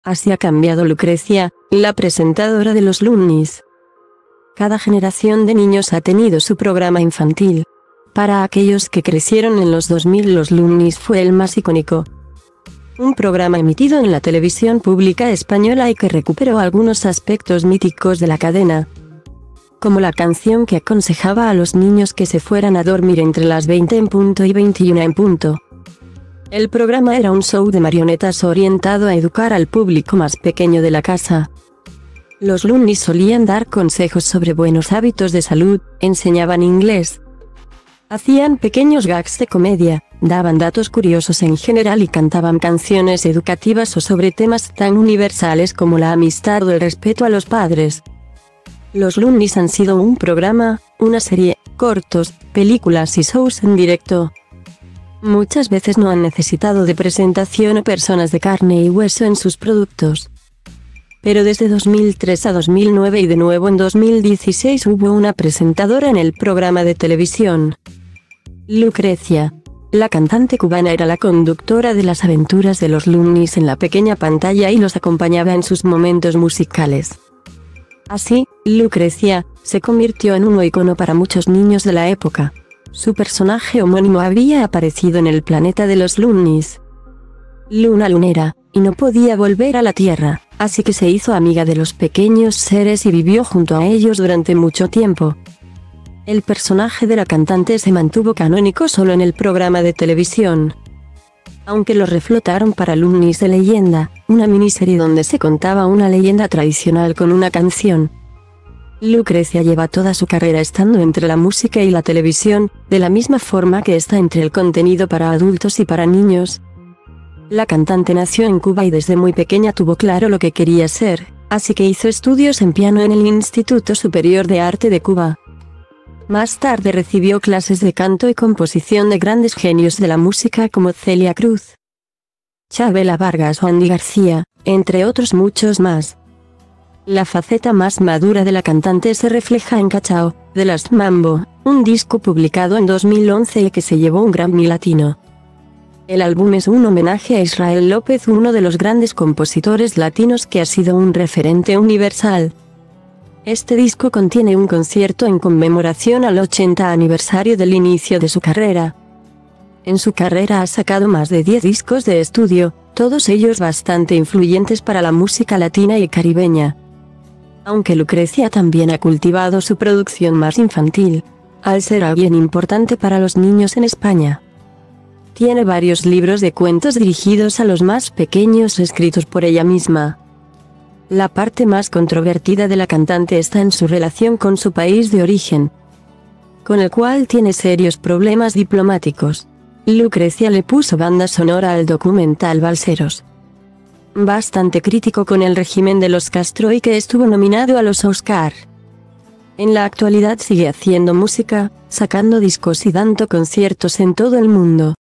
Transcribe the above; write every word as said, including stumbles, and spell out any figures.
Así ha cambiado Lucrecia, la presentadora de los Loonies. Cada generación de niños ha tenido su programa infantil. Para aquellos que crecieron en los dos mil, los Loonies fue el más icónico. Un programa emitido en la televisión pública española y que recuperó algunos aspectos míticos de la cadena, como la canción que aconsejaba a los niños que se fueran a dormir entre las veinte en punto y veintiuna en punto. El programa era un show de marionetas orientado a educar al público más pequeño de la casa. Los Loonies solían dar consejos sobre buenos hábitos de salud, enseñaban inglés, hacían pequeños gags de comedia, daban datos curiosos en general y cantaban canciones educativas o sobre temas tan universales como la amistad o el respeto a los padres. Los Loonies han sido un programa, una serie, cortos, películas y shows en directo. Muchas veces no han necesitado de presentación o personas de carne y hueso en sus productos. Pero desde dos mil tres a dos mil nueve y de nuevo en dos mil dieciséis hubo una presentadora en el programa de televisión. Lucrecia, la cantante cubana, era la conductora de las aventuras de los Loonies en la pequeña pantalla y los acompañaba en sus momentos musicales. Así, Lucrecia se convirtió en un icono para muchos niños de la época. Su personaje homónimo había aparecido en el planeta de los Loonies, Luna Lunera, y no podía volver a la Tierra, así que se hizo amiga de los pequeños seres y vivió junto a ellos durante mucho tiempo. El personaje de la cantante se mantuvo canónico solo en el programa de televisión, aunque lo reflotaron para Loonies de Leyenda, una miniserie donde se contaba una leyenda tradicional con una canción. Lucrecia lleva toda su carrera estando entre la música y la televisión, de la misma forma que está entre el contenido para adultos y para niños. La cantante nació en Cuba y desde muy pequeña tuvo claro lo que quería ser, así que hizo estudios en piano en el Instituto Superior de Arte de Cuba. Más tarde recibió clases de canto y composición de grandes genios de la música como Celia Cruz, Chabela Vargas o Andy García, entre otros muchos más. La faceta más madura de la cantante se refleja en Cachao, The Last Mambo, un disco publicado en dos mil once y que se llevó un Grammy Latino. El álbum es un homenaje a Israel López, uno de los grandes compositores latinos que ha sido un referente universal. Este disco contiene un concierto en conmemoración al ochenta aniversario del inicio de su carrera. En su carrera ha sacado más de diez discos de estudio, todos ellos bastante influyentes para la música latina y caribeña. Aunque Lucrecia también ha cultivado su producción más infantil, al ser alguien importante para los niños en España. Tiene varios libros de cuentos dirigidos a los más pequeños escritos por ella misma. La parte más controvertida de la cantante está en su relación con su país de origen, con el cual tiene serios problemas diplomáticos. Lucrecia le puso banda sonora al documental Balseros, bastante crítico con el régimen de los Castro y que estuvo nominado a los Oscar. En la actualidad sigue haciendo música, sacando discos y dando conciertos en todo el mundo.